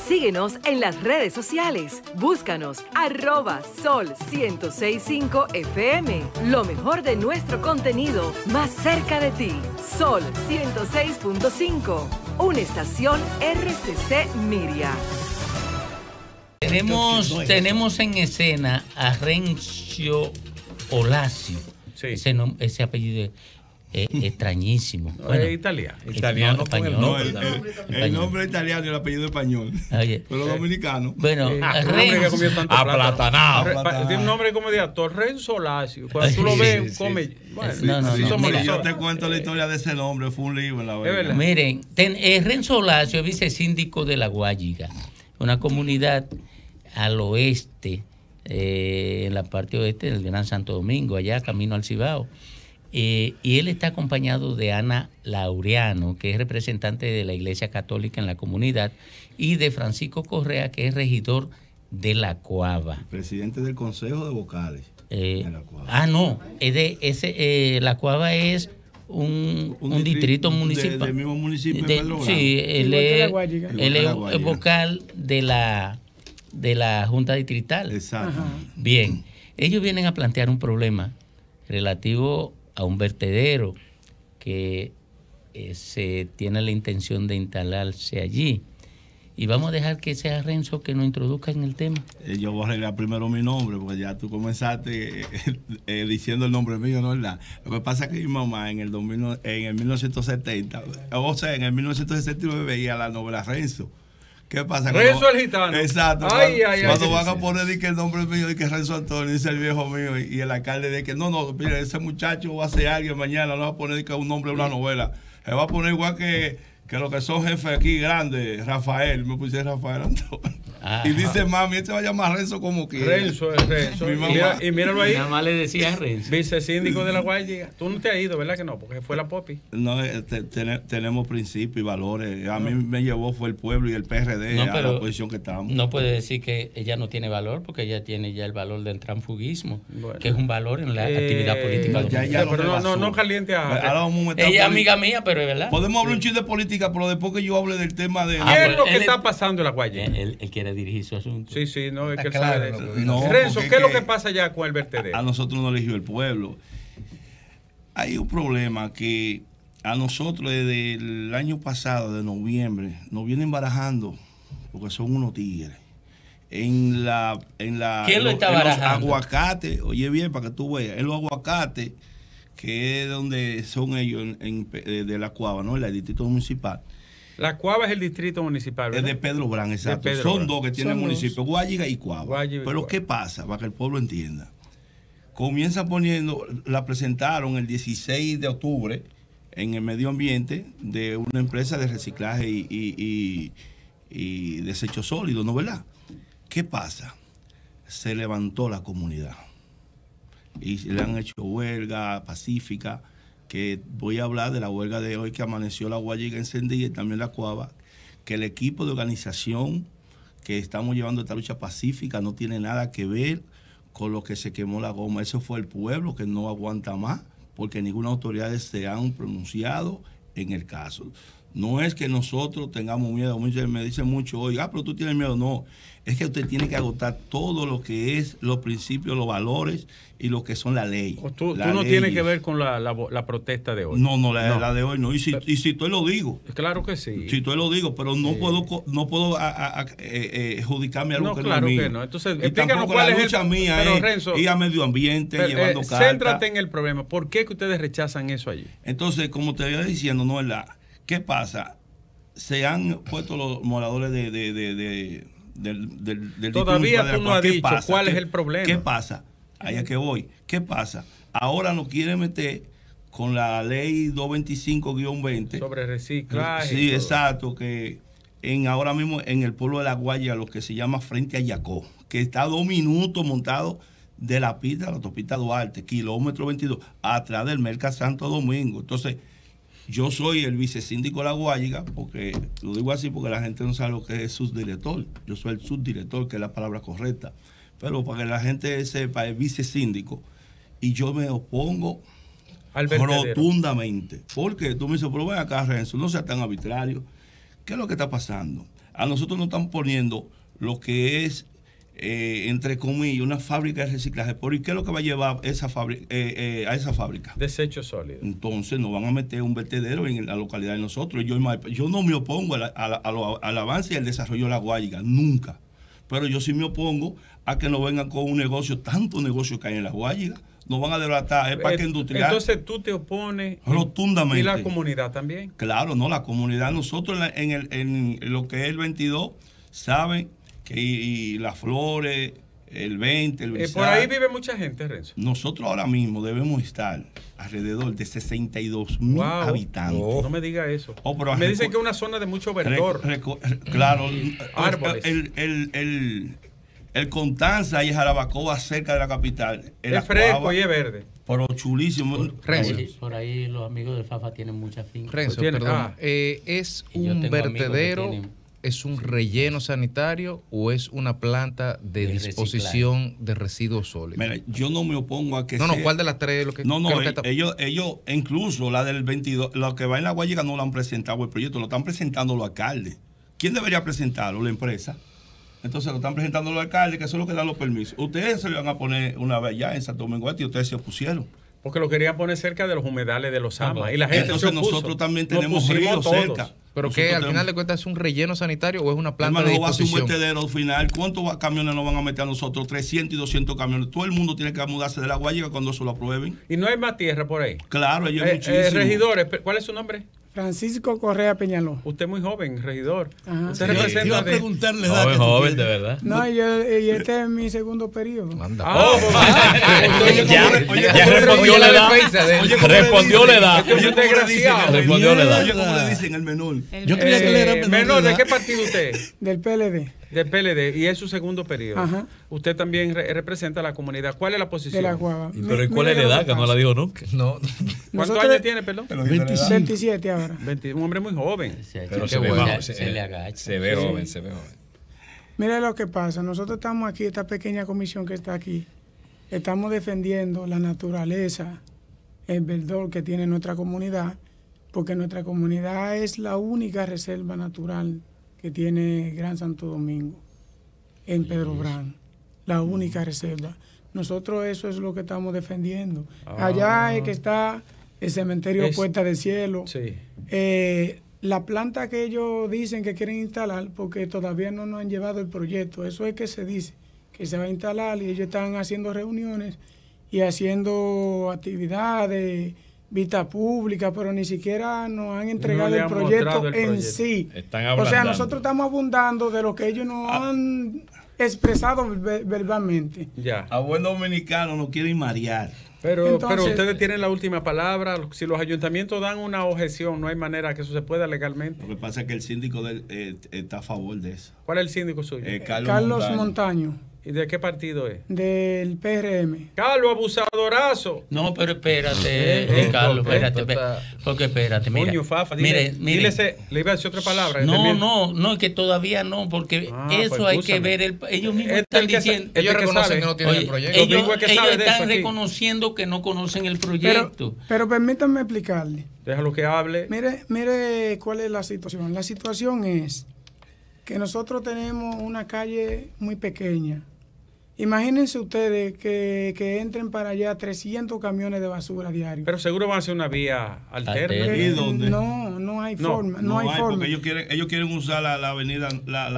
Síguenos en las redes sociales. Búscanos @Sol1065 FM. Lo mejor de nuestro contenido más cerca de ti. Sol 106.5. Una estación RCC Miria. Tenemos en escena a Renzo Olasio. Sí. Ese apellido es extrañísimo. Bueno, es italiano. Italiano, español. El nombre es italiano y el apellido español. Oye, pero dominicano. Bueno, aplatanado. Tiene un nombre como de actor, Renzo Olasio. Cuando tú lo ves, come. Bueno, yo te cuento la historia de ese nombre, fue un libro en la verdad. Miren, Renzo Olasio es vicesíndico de La Guayiga, una comunidad al oeste, en la parte oeste del Gran Santo Domingo, allá camino al Cibao. Y él está acompañado de Ana Laureano, que es representante de la Iglesia Católica en la comunidad, y de Francisco Correa, que es regidor de La Cuava. Presidente del Consejo de Vocales. La Cuava es un distrito municipal. Del mismo municipio de Pedro Blanco. Sí, él es vocal de la Junta Distrital. Exacto. Bien, ellos vienen a plantear un problema relativo a un vertedero que se tiene la intención de instalarse allí. Y vamos a dejar que sea Renzo que nos introduzca en el tema. Yo voy a arreglar primero mi nombre, porque ya tú comenzaste diciendo el nombre mío, ¿no es verdad? Lo que pasa es que mi mamá en el 1970, o sea, en el 1969 veía la novela Renzo. ¿Qué pasa? Renzo el Gitano. Exacto. Cuando van a poner que el nombre mío y que Renzo Antonio, dice el viejo mío, y el alcalde de que no, mire, ese muchacho va a ser alguien mañana, no va a poner que un nombre de una novela. Se va a poner igual que los que son jefes aquí grandes, Rafael, me puse Rafael Antonio. Y dice, mami, este va a llamar Renzo como quiera. Renzo. Y míralo ahí. Nada más le decía Renzo. Vicesíndico de La Guayiga. Tú no te has ido, ¿verdad que no? Porque fue la Popi. No, tenemos principios y valores. A mí me llevó fue el pueblo y el PRD a la posición que estamos. No puede decir que ella no tiene valor, porque ella tiene ya el valor del transfugismo, que es un valor en la actividad política. Pero no caliente a... Ella es amiga mía, pero es verdad. Podemos hablar un chiste de política, pero después que yo hable del tema de... ¿Qué es lo que está pasando en La Guayiga? Él quiere dirigir su asunto. Sí, no, es que él sabe de eso. Renzo, ¿qué es lo que pasa ya con el vertedero? A nosotros nos eligió el pueblo. Hay un problema que a nosotros desde el año pasado, de noviembre, nos vienen barajando, porque son unos tigres. ¿Quién lo está barajando? Los aguacates, oye bien, para que tú veas, en los aguacates, que es donde son ellos de La Cuava, ¿no? En el distrito municipal. La Cuava es el distrito municipal, ¿verdad? Es de Pedro Brán, exacto. Son dos que tienen el municipio, Guayiga y Cuava. Pero ¿qué pasa? Para que el pueblo entienda. Comienza poniendo, la presentaron el 16 de octubre en el medio ambiente de una empresa de reciclaje y desechos sólidos, ¿no, verdad? ¿Qué pasa? Se levantó la comunidad y le han hecho huelga pacífica, que voy a hablar de la huelga de hoy que amaneció La Guayiga encendida y también La Cuava, que el equipo de organización que estamos llevando esta lucha pacífica no tiene nada que ver con lo que se quemó la goma. Eso fue el pueblo que no aguanta más, porque ninguna autoridad se han pronunciado en el caso. No es que nosotros tengamos miedo. Me dicen mucho hoy, pero tú tienes miedo. No, es que usted tiene que agotar todo lo que es los principios, los valores y lo que son la ley. Tú no tienes que ver con la protesta de hoy. No, la de hoy no. Y si tú lo digo. Claro que sí. Si tú lo digo, pero no puedo adjudicarme algo que claro no es mío. Que no. Entonces, explícanos cuál es la lucha mía, Renzo, ir a medio ambiente, llevando cartas. Céntrate en el problema. ¿Por qué que ustedes rechazan eso allí? Entonces, como te iba diciendo, no es la... ¿Qué pasa? Se han puesto los moradores del todavía tú no has dicho cuál es el problema. ¿Qué pasa? Ahí es que voy. ¿Qué pasa? Ahora nos quieren meter con la ley 225-20 sobre reciclaje. Sí, exacto, que ahora mismo en el pueblo de La Guayiga, lo que se llama Frente a Yacó, que está a 2 minutos montado de la pista, la autopista Duarte, kilómetro 22, atrás del Merca Santo Domingo. Entonces, yo soy el vicesíndico de La Guayiga, porque lo digo así porque la gente no sabe lo que es subdirector. Yo soy el subdirector, que es la palabra correcta. Pero para que la gente sepa, es vicesíndico. Y yo me opongo rotundamente. Porque tú me dices, pero ven acá, Renzo, no sea tan arbitrario. ¿qué es lo que está pasando? A nosotros nos están poniendo lo que es, entre comillas, una fábrica de reciclaje. ¿Y qué es lo que va a llevar esa a esa fábrica? Desechos sólidos. Entonces nos van a meter un vertedero en la localidad de nosotros. Yo no me opongo al avance y al desarrollo de la Guayiga, nunca. Pero yo sí me opongo a que nos vengan con un negocio, tanto negocio que hay en la Guayiga. Nos van a desbaratar el parque industrial. Entonces tú te opones rotundamente. ¿Y la comunidad también? Claro, no, la comunidad, nosotros en lo que es el 22, saben que y las flores, el 20, el Brizal, por ahí vive mucha gente, Renzo. Nosotros ahora mismo debemos estar alrededor de 62,000 habitantes. No me diga eso. Pero me dicen que es una zona de mucho verdor. Claro, árboles. El Constanza y Jarabacoa, cerca de la capital. Es fresco y es verde. Pero chulísimo. Por ahí los amigos de Fafa tienen mucha finca. Renzo, perdón. ¿Es un vertedero, es un relleno sanitario o es una planta de disposición de residuos sólidos? Mira, yo no me opongo a que No, ¿cuál de las tres es lo que... ellos, incluso la del 22, lo que va en la Guayiga no lo han presentado el proyecto, lo están presentando los alcaldes. ¿Quién debería presentarlo? La empresa. Entonces lo están presentando los alcaldes, que eso es lo que dan los permisos. Ustedes se le van a poner una vez ya en Santo Domingo Este y ustedes se opusieron. Porque lo querían poner cerca de los humedales de los Amas. Y la gente entonces nosotros también tenemos ríos cerca. ¿Pero qué? ¿Al final de cuentas es un relleno sanitario o es una planta de disposición? Va a ser un vertedero al final. ¿Cuántos camiones nos van a meter a nosotros? 300 y 200 camiones. Todo el mundo tiene que mudarse de la Guayiga cuando eso lo aprueben. ¿Y no hay más tierra por ahí? Claro, hay muchísimo. Regidores, ¿cuál es su nombre? Francisco Correa Peñaló. Usted es muy joven, regidor. Ajá. Usted representa. Iba a preguntarle joven, de verdad. No, y este es mi segundo periodo. Ya respondió la edad. Respondió la edad. Respondió la edad. Oye, ¿cómo le dicen el menor? Yo creía que le era menor. ¿De qué partido usted? Del PLD. Del PLD, y es su segundo periodo. Ajá. Usted también representa a la comunidad. ¿Cuál es la posición? De la Guava. Pero ¿y cuál es la edad? Que no la digo nunca. No. ¿Cuántos años tiene, perdón? 27 ahora. Un hombre muy joven. Pero se le agacha. Se ve joven, se ve joven. Mira lo que pasa. Nosotros estamos aquí, esta pequeña comisión que está aquí, estamos defendiendo la naturaleza, el verdor que tiene nuestra comunidad, porque nuestra comunidad es la única reserva natural que tiene Gran Santo Domingo, en Pedro Brán, la única reserva. Nosotros eso es lo que estamos defendiendo. Allá es que está el cementerio Puerta del Cielo. Sí. La planta que ellos dicen que quieren instalar, porque todavía no nos han llevado el proyecto, eso es que se dice, que se va a instalar y ellos están haciendo reuniones y haciendo actividades, vista pública, pero ni siquiera nos han entregado el proyecto en sí. O sea, nosotros estamos abundando de lo que ellos nos han expresado verbalmente. Ya. A buen dominicano no quieren marear. Pero ustedes tienen la última palabra. Si los ayuntamientos dan una objeción, no hay manera que eso se pueda legalmente. Lo que pasa es que el síndico está a favor de eso. ¿Cuál es el síndico suyo? Carlos Montaño. ¿Y de qué partido es? Del PRM. Carlos, abusadorazo. No, pero espérate, Carlos, espérate. Porque espérate, mira. Coño, Fafa, mire. Le iba a decir otra palabra. No, que todavía no, porque eso pues, hay que ver. Ellos mismos están diciendo. Ellos reconocen que no tienen el proyecto. Ellos están reconociendo que no conocen el proyecto. Pero permítanme explicarle. Déjalo que hable. Mire cuál es la situación. La situación es que nosotros tenemos una calle muy pequeña. Imagínense ustedes que entren para allá 300 camiones de basura diarios. Pero seguro van a hacer una vía alterna. ¿Y dónde? No hay forma. No hay forma. Porque ellos quieren usar la avenida,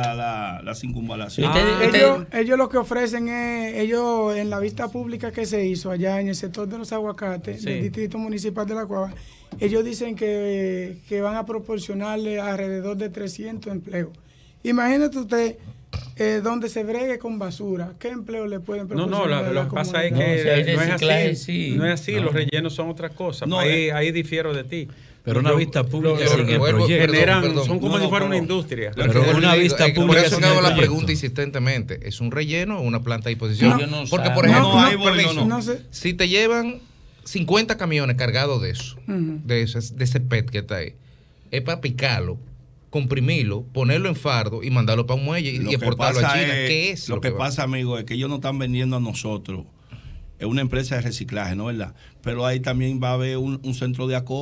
la circunvalación. Ellos lo que ofrecen es, ellos en la vista pública que se hizo allá en el sector de los aguacates, del distrito municipal de La Guava, ellos dicen que van a proporcionarle alrededor de 300 empleos. Imagínate usted donde se bregue con basura, ¿qué empleo le pueden proporcionar? No, lo que pasa es que no es así, los rellenos son otras cosas. Ahí difiero de ti. Pero una vista pública sin el proyecto. Son como si fuera una industria. Pero una vista pública. Por eso hago la pregunta insistentemente. ¿Es un relleno o una planta de disposición? Porque, por ejemplo, si te llevan 50 camiones cargados de eso, de ese PET que está ahí, es para picarlo, comprimirlo, ponerlo en fardo y mandarlo para un muelle y exportarlo a China. ¿Qué es lo que pasa, amigo? Es que ellos no están vendiendo a nosotros. Es una empresa de reciclaje, ¿no es verdad? Pero ahí también va a haber un centro de acopio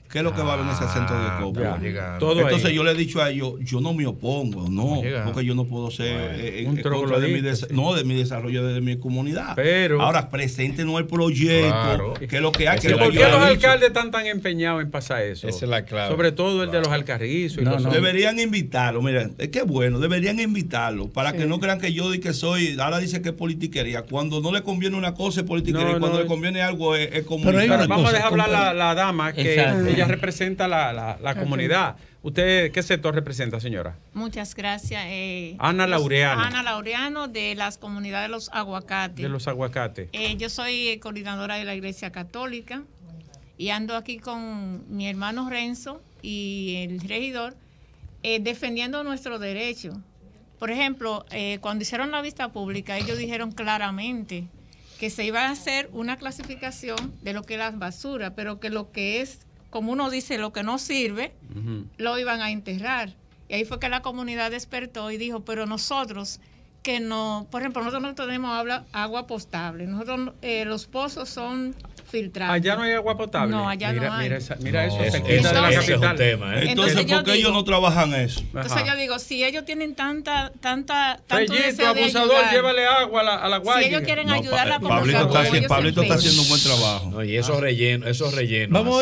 ¿Qué es lo que va a haber en ese centro de copia? Entonces yo le he dicho a ellos, yo no me opongo, no, porque yo no puedo ser en contra de mi desarrollo de mi comunidad. Pero ahora preséntenos el proyecto, que es lo que hay. ¿Por qué los alcaldes están tan empeñados en pasar eso? Esa es la clave. Sobre todo el de los Alcarrizos. Deberían invitarlo, miren, es que bueno, deberían invitarlo para que no crean que yo di que soy, ahora dice que es politiquería. Cuando no le conviene una cosa es politiquería, cuando le conviene algo es comunitario. Vamos a dejar hablar la dama que ella representa la comunidad. ¿Usted qué sector representa, señora? Muchas gracias. Ana Laureano. Ana Laureano, de las comunidades de los aguacates. De los aguacates. Yo soy coordinadora de la Iglesia Católica y ando aquí con mi hermano Renzo y el regidor defendiendo nuestros derechos. Por ejemplo, cuando hicieron la vista pública, ellos dijeron claramente que se iba a hacer una clasificación de lo que es la basura, pero que lo que es, como uno dice, lo que no sirve, lo iban a enterrar. Y ahí fue que la comunidad despertó y dijo, pero nosotros que no, por ejemplo, nosotros no tenemos agua potable, nosotros los pozos son filtrados. Allá no hay agua potable. No, allá no hay. Mira eso, se quita de la capital. Es un tema, Entonces, ¿por qué ellos no trabajan eso? Entonces yo digo, si ellos tienen tanto Fellito, abusador, llévale agua a la guardia. Si ellos quieren ayudar a la comunidad. Pablito está haciendo un buen trabajo. No, y esos rellenos. Vamos a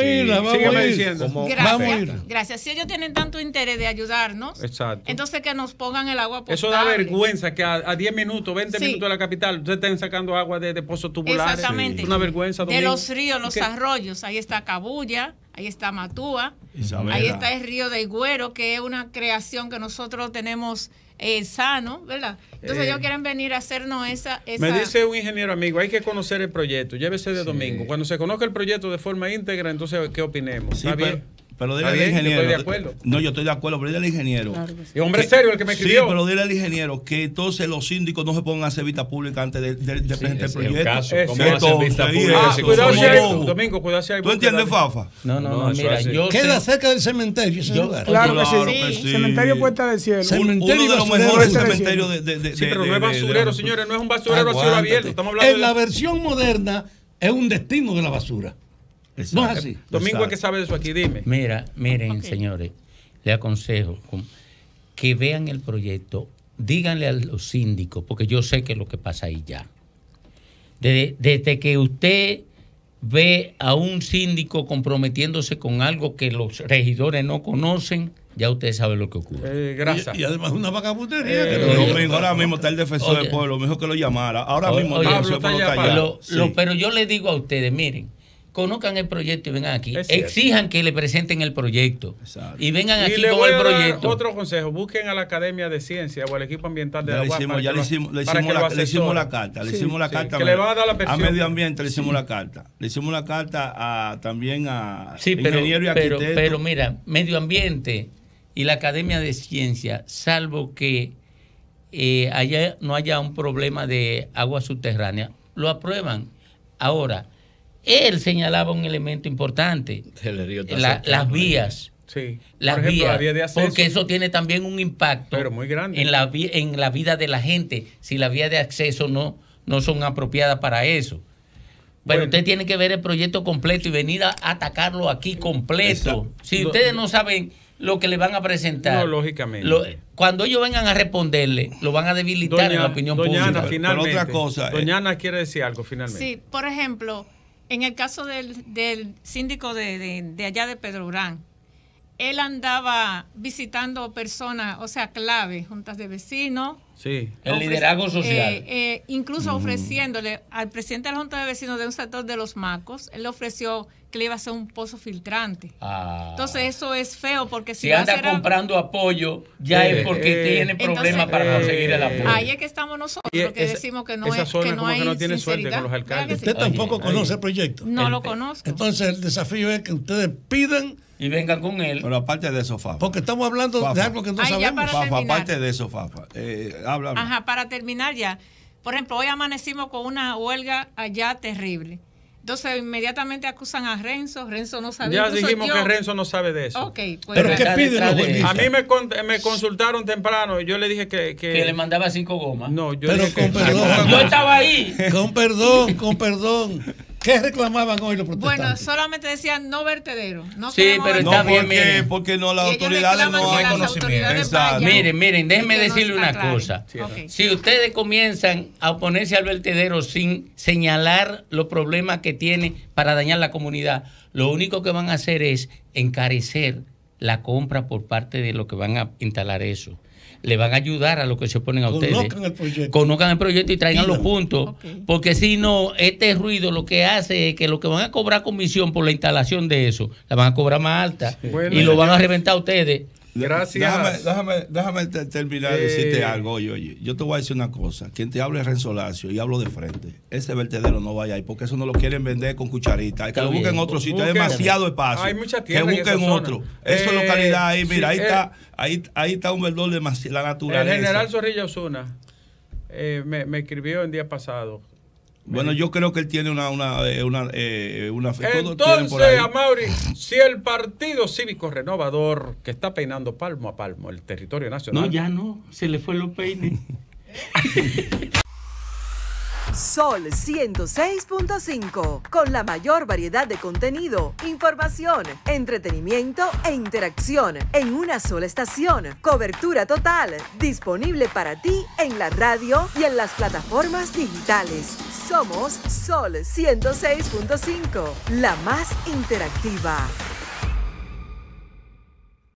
ir. Gracias. Si ellos tienen tanto interés de ayudarnos, entonces que nos pongan el agua potable. Eso da vergüenza que a 10 minutos, 20 minutos de la capital, ustedes estén sacando agua de pozos tubulares. Exactamente. Es una vergüenza. De los ríos, los arroyos, ahí está Cabulla, ahí está Matúa, ahí está el río de Higüero, que es una creación que nosotros tenemos sano, ¿verdad? Entonces ellos quieren venir a hacernos esa... Me dice un ingeniero amigo, hay que conocer el proyecto, llévese de domingo. Cuando se conozca el proyecto de forma íntegra, entonces, ¿qué opinemos? Sí, pero dile al ingeniero. Yo estoy de acuerdo. No, yo estoy de acuerdo, pero dile al ingeniero. Claro que sí. Y hombre serio el que me escribió. Sí, pero dile al ingeniero que entonces los síndicos no se pongan a hacer vista pública antes de presentar el proyecto. ¿Cómo hacer vista pública? Cuidado si hay, Domingo, cuidado si hay. ¿Tú entiendes, Fafa? No, mira, yo queda cerca del cementerio ese lugar. Claro que sí. Cementerio Puerta del Cielo. Uno de los mejores cementerios de... Sí, pero no es basurero, señores, no es un basurero a cielo abierto. Estamos hablando en la versión moderna es un destino de la basura. Exacto. No es así. Domingo es que sabe de eso aquí, dime. Miren, señores, le aconsejo que vean el proyecto, díganle a los síndicos, porque yo sé que es lo que pasa ahí ya. Desde que usted ve a un síndico comprometiéndose con algo que los regidores no conocen, ya usted sabe lo que ocurre. Gracias. Y además una vagabundería. Ahora mismo está el defensor del pueblo, mejor que lo llamara. Ahora mismo el defensor del pueblo está allá. Pero yo les digo a ustedes, miren, conozcan el proyecto y vengan aquí. Exijan que le presenten el proyecto. Exacto. Y vengan aquí con el proyecto. Otro consejo, busquen a la Academia de Ciencia o al equipo ambiental de la UAS. Le hicimos la carta. Le hicimos la carta que le van a dar la pensión. A Medio Ambiente le hicimos la carta. Le hicimos la carta también a ingeniero y arquitecto. Pero mira, Medio Ambiente y la Academia de Ciencia, salvo que allá no haya un problema de agua subterránea, lo aprueban. Ahora, él señalaba un elemento importante, las vías. Sí. Las ejemplo, vías, la vía de acceso, porque eso tiene también un impacto pero muy grande en la vida de la gente, si las vías de acceso no son apropiadas para eso. Pero usted tiene que ver el proyecto completo y venir a atacarlo aquí completo. Si ustedes no saben lo que le van a presentar, no, lógicamente. Cuando ellos vengan a responderle, lo van a debilitar en la opinión pública. Ana, finalmente, pero otra cosa, doña Ana quiere decir algo finalmente. Sí, por ejemplo, en el caso del síndico de allá de Pedro Urán, él andaba visitando personas, o sea, clave, juntas de vecinos. Sí, el liderazgo social. Incluso ofreciéndole al presidente de la Junta de Vecinos de un sector de Los Macos, él le ofreció que le iba a hacer un pozo filtrante. Entonces eso es feo porque si anda comprando apoyo, ya es porque tiene problemas para conseguir el apoyo. Ahí es que estamos nosotros que decimos que no hay no tiene suerte con los alcaldes. Usted tampoco conoce el proyecto. No lo conozco. Entonces el desafío es que ustedes pidan y vengan con él. Pero aparte de eso, Fafa. Porque estamos hablando de algo que no sabemos. Fafa, aparte de eso, Fafa. Habla. Ajá, para terminar ya. Por ejemplo, hoy amanecimos con una huelga allá terrible. Entonces, inmediatamente acusan a Renzo. Renzo no sabía. Ya dijimos que Renzo no sabe de eso. Ok, pues. ¿Pero qué piden los huelguistas? A mí me consultaron temprano y yo le dije que le mandaba 5 gomas. No, yo pero dije con perdón. Yo estaba ahí. Con perdón. ¿Qué reclamaban hoy los protestantes? Bueno, solamente decían no vertedero. No sí, pero está bien, miren. Porque no, las autoridades no hay conocimiento. Miren, déjenme decirle una cosa. Okay. Si ustedes comienzan a oponerse al vertedero sin señalar los problemas que tiene para dañar la comunidad, lo único que van a hacer es encarecer la compra por parte de los que van a instalar eso. Le van a ayudar a los que se oponen a ustedes. Conozcan el proyecto y traigan los puntos. Okay. Porque si no, este ruido lo que hace es que los que van a cobrar comisión por la instalación de eso, la van a cobrar más alta y lo van a reventar a ustedes. Gracias. Déjame terminar de decirte algo. Oye, yo te voy a decir una cosa. Quien te hable es Renzo Lacio y hablo de frente. Ese vertedero no vaya ahí porque eso no lo quieren vender con cucharita. Hay que lo busquen en otro sitio. Hay demasiado espacio. Hay mucha tierra. Que busquen otro. Eso es localidad ahí. Mira, ahí está un verdor de la naturaleza. El general Zorrilla Osuna me escribió el día pasado. Bueno, yo creo que él tiene una Entonces, Amaury, si el Partido Cívico Renovador, que está peinando palmo a palmo el territorio nacional. No, ya no, se le fue los peines. Sol 106.5, con la mayor variedad de contenido, información, entretenimiento e interacción en una sola estación. Cobertura total, disponible para ti en la radio y en las plataformas digitales. Somos Sol 106.5, la más interactiva.